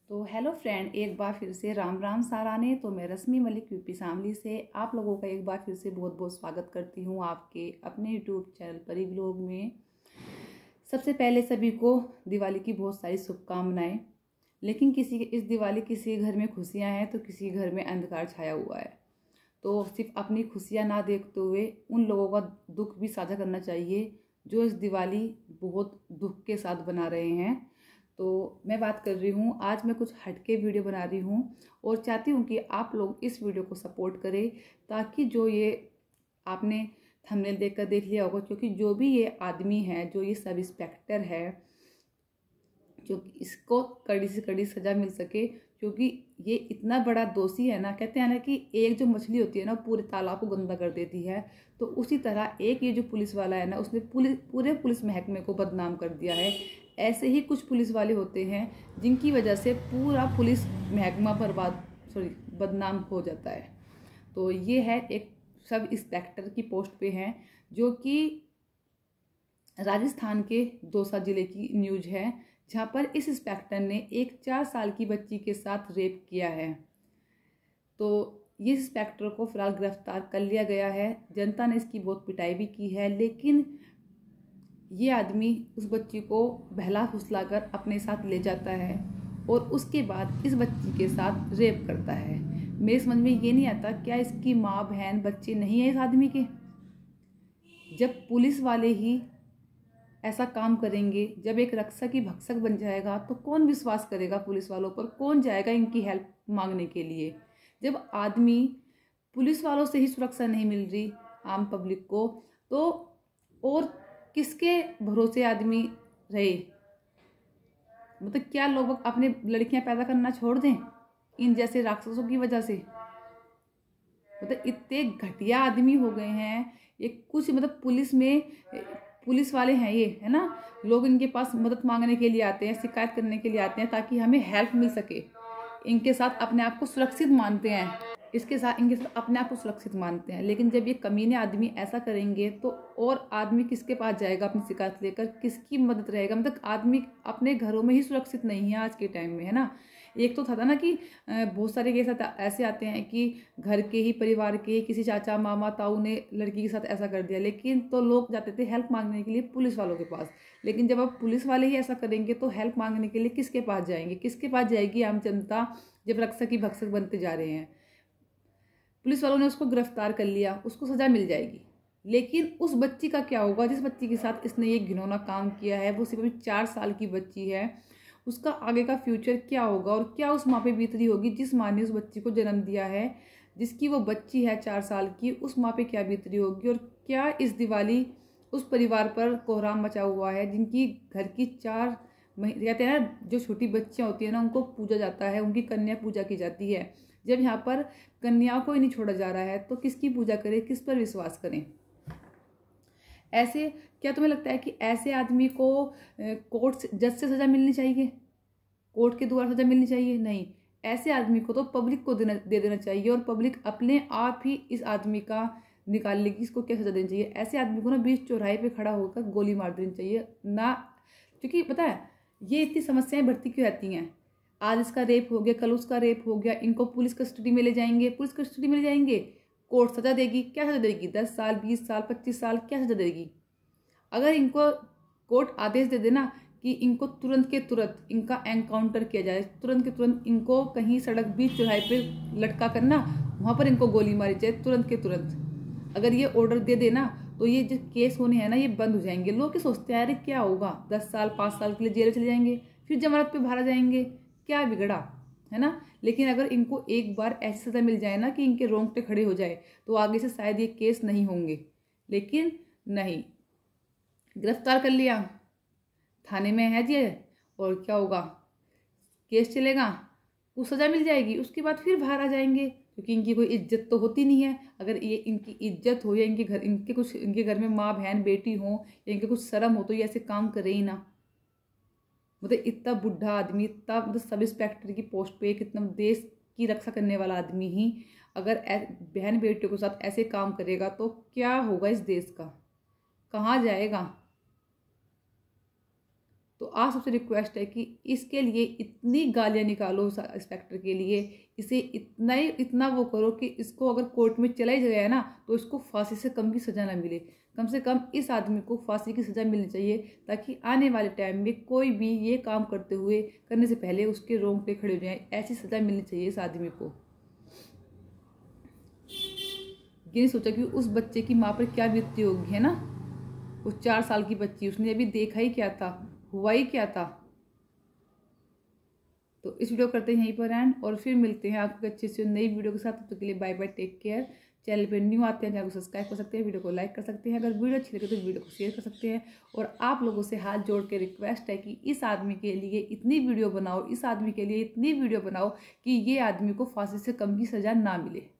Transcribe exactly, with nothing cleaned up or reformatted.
तो hello friend, एक बार फिर से राम राम साराने। तो मैं रश्मि मलिक यूपी शामली से आप लोगों का एक बार फिर से बहुत बहुत स्वागत करती हूँ आपके अपने यूट्यूब चैनल परी व्लॉग में। सबसे पहले सभी को दिवाली की बहुत सारी शुभकामनाएं। लेकिन किसी के इस दिवाली किसी घर में खुशियाँ हैं तो किसी घर में अंधकार छाया हुआ है। तो सिर्फ अपनी खुशियाँ ना देखते हुए उन लोगों का दुख भी साझा करना चाहिए जो इस दिवाली बहुत दुख के साथ बना रहे हैं। तो मैं बात कर रही हूँ, आज मैं कुछ हटके वीडियो बना रही हूँ और चाहती हूँ कि आप लोग इस वीडियो को सपोर्ट करें, ताकि जो ये आपने थंबनेल देखकर देख लिया होगा, क्योंकि जो भी ये आदमी है, जो ये सब इंस्पेक्टर है, जो इसको कड़ी से कड़ी सजा मिल सके, क्योंकि ये इतना बड़ा दोषी है ना। कहते हैं ना कि एक जो मछली होती है ना पूरे तालाब को गंदा कर देती है, तो उसी तरह एक ये जो पुलिस वाला है ना, उसने पुलिस पूरे पुलिस महकमे को बदनाम कर दिया है। ऐसे ही कुछ पुलिस वाले होते हैं जिनकी वजह से पूरा पुलिस महकमा बर्बाद सॉरी बदनाम हो जाता है। तो ये है एक सब इंस्पेक्टर की पोस्ट पे हैं, जो कि राजस्थान के दौसा जिले की न्यूज है, जहाँ पर इस इंस्पेक्टर ने एक चार साल की बच्ची के साथ रेप किया है। तो ये इंस्पेक्टर को फिलहाल गिरफ्तार कर लिया गया है। जनता ने इसकी बहुत पिटाई भी की है, लेकिन ये आदमी उस बच्ची को बहला फुसलाकर अपने साथ ले जाता है और उसके बाद इस बच्ची के साथ रेप करता है। मेरे समझ में ये नहीं आता, क्या इसकी माँ बहन बच्चे नहीं है इस आदमी के? जब पुलिस वाले ही ऐसा काम करेंगे, जब एक रक्षक ही भक्षक बन जाएगा, तो कौन विश्वास करेगा पुलिस वालों पर? कौन जाएगा इनकी हेल्प मांगने के लिए? जब आदमी पुलिस वालों से ही सुरक्षा नहीं मिल रही आम पब्लिक को, तो और किसके भरोसे आदमी रहे? मतलब क्या लोग अपने लड़कियां पैदा करना छोड़ दें इन जैसे राक्षसों की वजह से? मतलब इतने घटिया आदमी हो गए हैं ये। कुछ मतलब पुलिस में पुलिस वाले हैं ये, है ना, लोग इनके पास मदद मांगने के लिए आते हैं, शिकायत करने के लिए आते हैं, ताकि हमें हेल्प मिल सके। इनके साथ अपने आप को सुरक्षित मानते हैं, इसके साथ इनके साथ अपने आप को सुरक्षित मानते हैं। लेकिन जब ये कमीने आदमी ऐसा करेंगे, तो और आदमी किसके पास जाएगा अपनी शिकायत लेकर? किसकी मदद रहेगा? मतलब आदमी अपने घरों में ही सुरक्षित नहीं है आज के टाइम में, है ना। एक तो था ना कि बहुत सारे केस ऐसे आते हैं कि घर के ही परिवार के किसी चाचा मामा ताऊ ने लड़की के साथ ऐसा कर दिया, लेकिन तो लोग जाते थे हेल्प मांगने के लिए पुलिस वालों के पास। लेकिन जब अब पुलिस वाले ही ऐसा करेंगे, तो हेल्प मांगने के लिए किसके पास जाएंगे? किसके पास जाएगी आम जनता, जब रक्षक ही भक्षक बनते जा रहे हैं? पुलिस वालों ने उसको गिरफ्तार कर लिया, उसको सजा मिल जाएगी, लेकिन उस बच्ची का क्या होगा जिस बच्ची के साथ इसने ये घिनौना काम किया है? वो सिर्फ अभी चार साल की बच्ची है। उसका आगे का फ्यूचर क्या होगा और क्या उस माँ पे बीत रही होगी जिस माँ ने उस बच्ची को जन्म दिया है, जिसकी वो बच्ची है चार साल की? उस माँ पे क्या बीत रही होगी? और क्या इस दिवाली उस परिवार पर कोहराम मचा हुआ है जिनकी घर की चार कहते हैं ना, जो छोटी बच्चियाँ होती है ना, उनको पूजा जाता है, उनकी कन्या पूजा की जाती है। जब यहाँ पर कन्याओं को ही नहीं छोड़ा जा रहा है, तो किसकी पूजा करें, किस पर विश्वास करें? ऐसे क्या तुम्हें लगता है कि ऐसे आदमी को कोर्ट जज से सजा मिलनी चाहिए, कोर्ट के द्वारा सजा मिलनी चाहिए? नहीं, ऐसे आदमी को तो पब्लिक को देना दे देना चाहिए, और पब्लिक अपने आप ही इस आदमी का निकाल लेगी इसको क्या सजा देनी चाहिए। ऐसे आदमी को ना बीच चौराहे पे खड़ा होकर गोली मार देनी चाहिए ना। क्योंकि पता है ये इतनी समस्याएं बढ़ती क्यों रहती हैं? आज इसका रेप हो गया, कल उसका रेप हो गया, इनको पुलिस कस्टडी में ले जाएंगे, पुलिस कस्टडी में ले जाएंगे, कोर्ट सजा देगी। क्या सजा देगी? दस साल बीस साल पच्चीस साल क्या सजा देगी? अगर इनको कोर्ट आदेश दे देना कि इनको तुरंत के तुरंत इनका एनकाउंटर किया जाए, तुरंत के तुरंत इनको कहीं सड़क बीच चौराहे पे लटका करना, वहाँ पर इनको गोली मारी जाए तुरंत के तुरंत, अगर ये ऑर्डर दे देना, तो ये जो केस होने हैं ना ये बंद हो जाएंगे। लोग क्या सोचते हैं, अरे क्या होगा, दस साल पाँच साल के लिए जेल चले जाएंगे, फिर जमानत पे बाहर जाएंगे, क्या बिगड़ा, है ना। लेकिन अगर इनको एक बार ऐसी सजा मिल जाए ना कि इनके रोंगटे खड़े हो जाए, तो आगे से शायद ये केस नहीं होंगे। लेकिन नहीं, गिरफ्तार कर लिया, थाने में है जी, और क्या होगा, केस चलेगा, कुछ सजा मिल जाएगी, उसके बाद फिर बाहर आ जाएंगे, क्योंकि इनकी कोई इज्जत तो होती नहीं है। अगर ये इनकी इज्जत हो, या इनके घर इनके कुछ इनके घर में माँ बहन बेटी हो, या इनके कुछ शर्म हो, तो ये ऐसे काम करे ही ना। मतलब इतना बुढ़ा आदमी, इतना मतलब सब इंस्पेक्टर की पोस्ट पे, कितना देश की रक्षा करने वाला आदमी ही अगर बहन बेटियों के साथ ऐसे काम करेगा, तो क्या होगा इस देश का, कहाँ जाएगा? तो आप सबसे रिक्वेस्ट है कि इसके लिए इतनी गालियाँ निकालो उस इंस्पेक्टर के लिए, इसे इतना ही इतना वो करो कि इसको अगर कोर्ट में चला ही गया ना तो इसको फांसी से कम की सज़ा ना मिले। कम से कम इस आदमी को फांसी की सज़ा मिलनी चाहिए, ताकि आने वाले टाइम में कोई भी ये काम करते हुए करने से पहले उसके रोंगटे खड़े हो जाएं। ऐसी सज़ा मिलनी चाहिए इस आदमी को। ये नहीं सोचा कि उस बच्चे की माँ पर क्या बीतती होगी, है ना। उस चार साल की बच्ची, उसने अभी देखा ही क्या था, हुआ ही क्या था। तो इस वीडियो करते हैं यहीं पर एंड, और फिर मिलते हैं आपको अच्छे से नई वीडियो के साथ। तब तक के लिए bye bye, take care. Channel पे न्यू आते हैं, चैनल को सब्सक्राइब कर सकते हैं, वीडियो को लाइक कर सकते हैं, अगर वीडियो अच्छी लगे तो वीडियो को शेयर कर सकते हैं। और आप लोगों से हाथ जोड़ के रिक्वेस्ट है कि इस आदमी के लिए इतनी वीडियो बनाओ, इस आदमी के लिए इतनी वीडियो बनाओ कि ये आदमी को फांसी से कम की सज़ा ना मिले।